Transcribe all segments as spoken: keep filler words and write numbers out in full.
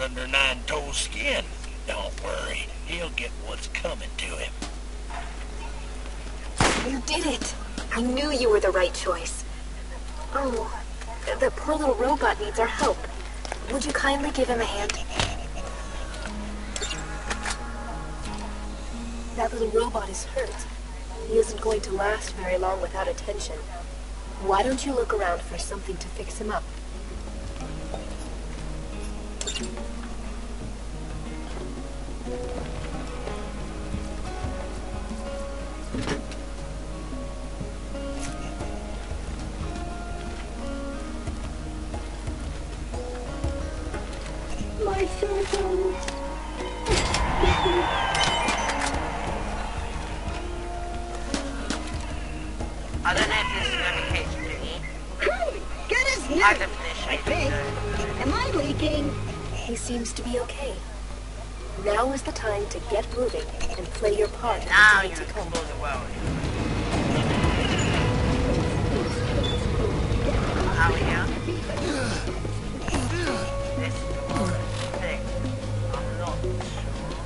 under nine-toe skin. Don't worry, he'll get what's coming to him. You did it! I knew you were the right choice. Oh, the poor little robot needs our help. Would you kindly give him a hand? That little robot is hurt. He isn't going to last very long without attention. Why don't you look around for something to fix him up? My cell phone. I don't know if this is notification thingy. Hey, goodness High me! definition. I think. Am I leaking? He seems to be okay. Now is the time to get moving and play your part in Now the you to come. explore the world. Are we here? This thing. I'm not sure.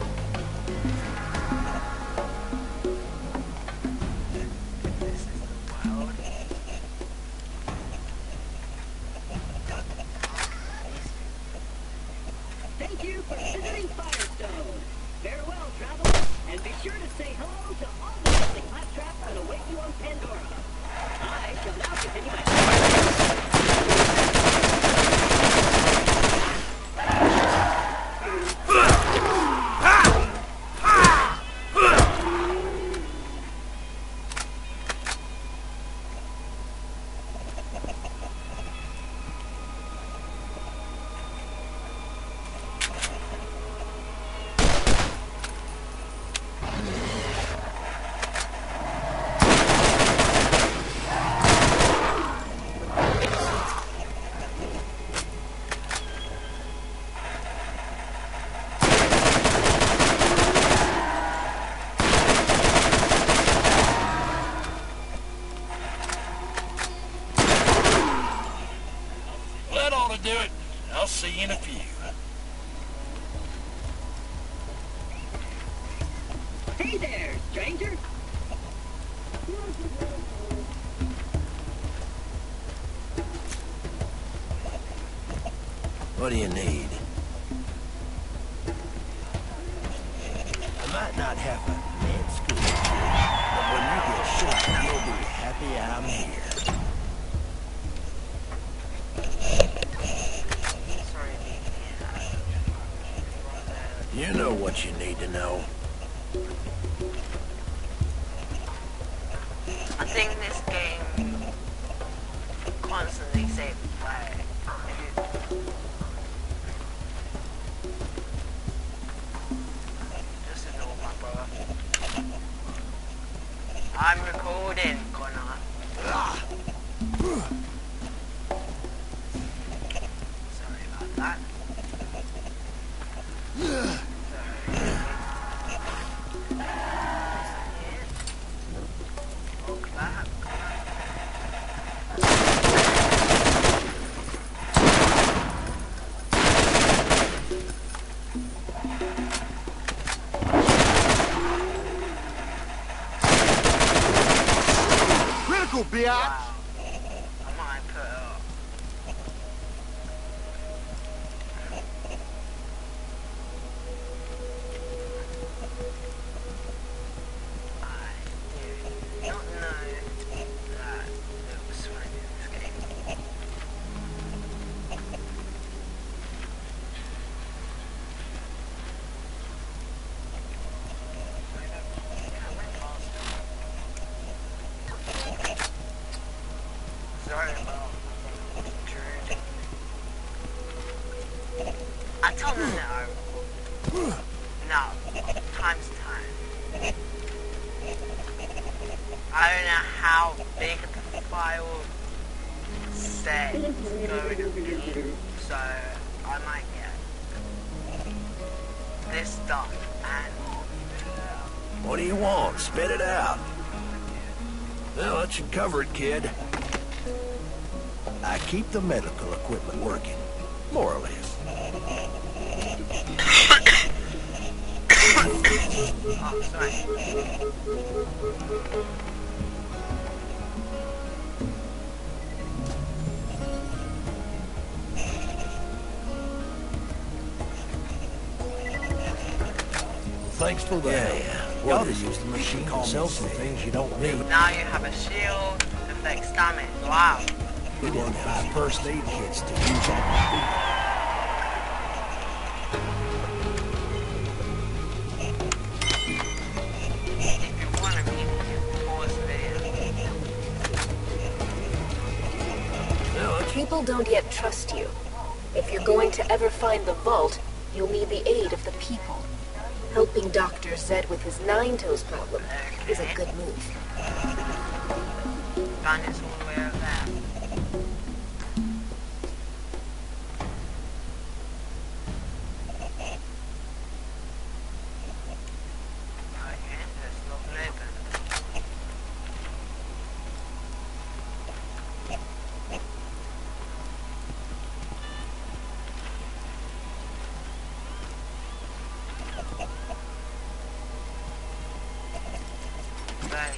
This is the world. Thank you for visiting Firestone. Farewell, traveler, and be sure to say hello to all the lovely claptraps that await you on Pandora. I shall now continue my... That ought to do it. I'll see you in a few. Hey there, stranger. What do you need? I might not have a med school, but when you get shot, you'll be happy I'm here. You know what you need to know. I think this game constantly saves the player. If you just ignore my brother. I'm recording, Connor. Sorry about that. Critical, biatch! Wow. I might put it up. I do not know that there was swimming in this game. Sorry about Druid. I told them that I... No, time's time. I don't know how big the file set is going to be, so I might get this done and... What do you want? Spit it out. Well, that should cover it, kid. I keep the medical equipment working, more or less. Oh, sorry. Thanks for the Yeah, help. yeah. You ought to use the machine to sell some things you don't need. Now you have a shield, deflects damage. Wow. We didn't have first aid kits to use on the field. If you want to meet me, pause the video. People don't yet trust you. If you're going to ever find the vault, you'll need the aid of the people. Helping Doctor Zed with his nine toes problem is a good move. Gun is all the way over there. Okay, let's not open. Very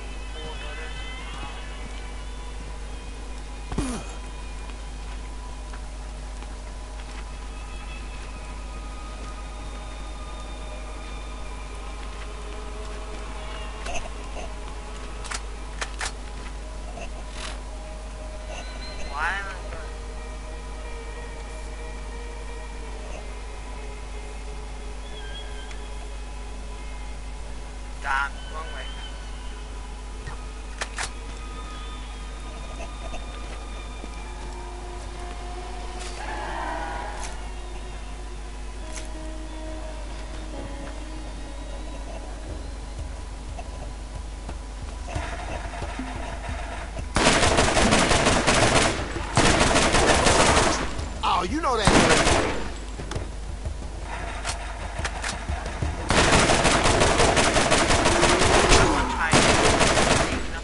Why am I going? Damn, wrong way. Oh, you know that. Someone tried to take it up.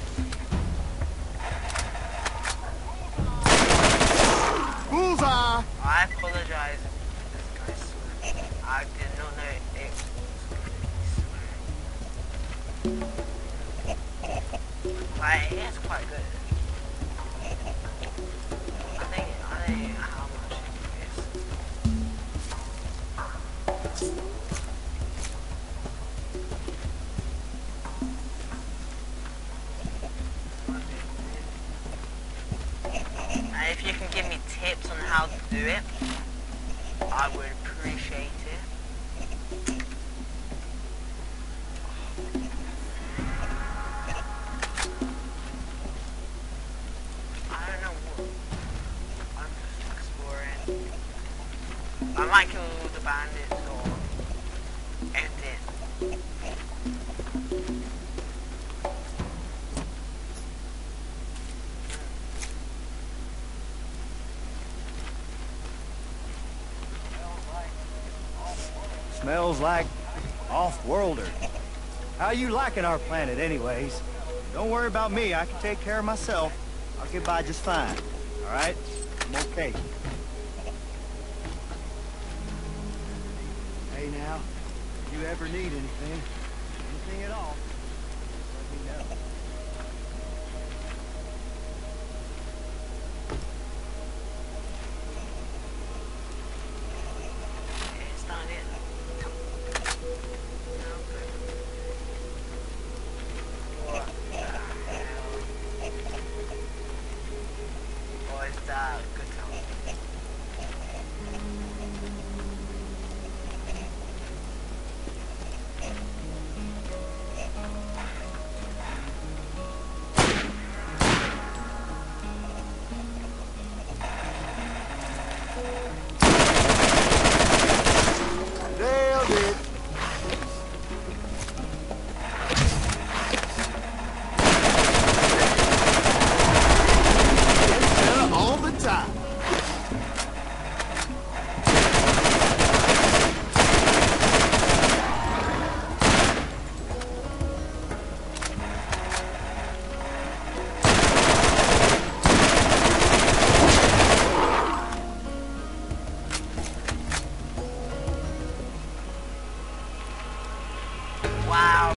Bullseye! I apologize if this guy's swearing. I did not know it was swearing. But it is quite good. I think, I don't know how much it is. And if you can give me tips on how to do it, I would appreciate it. I don't know what. I'm just exploring. I might kill all the bandits or end it. Smells like off-worlder. How you liking our planet anyways? Don't worry about me, I can take care of myself. I'll get by just fine, all right? I'm okay. Hey now, if you ever need anything, anything at all, just let me know.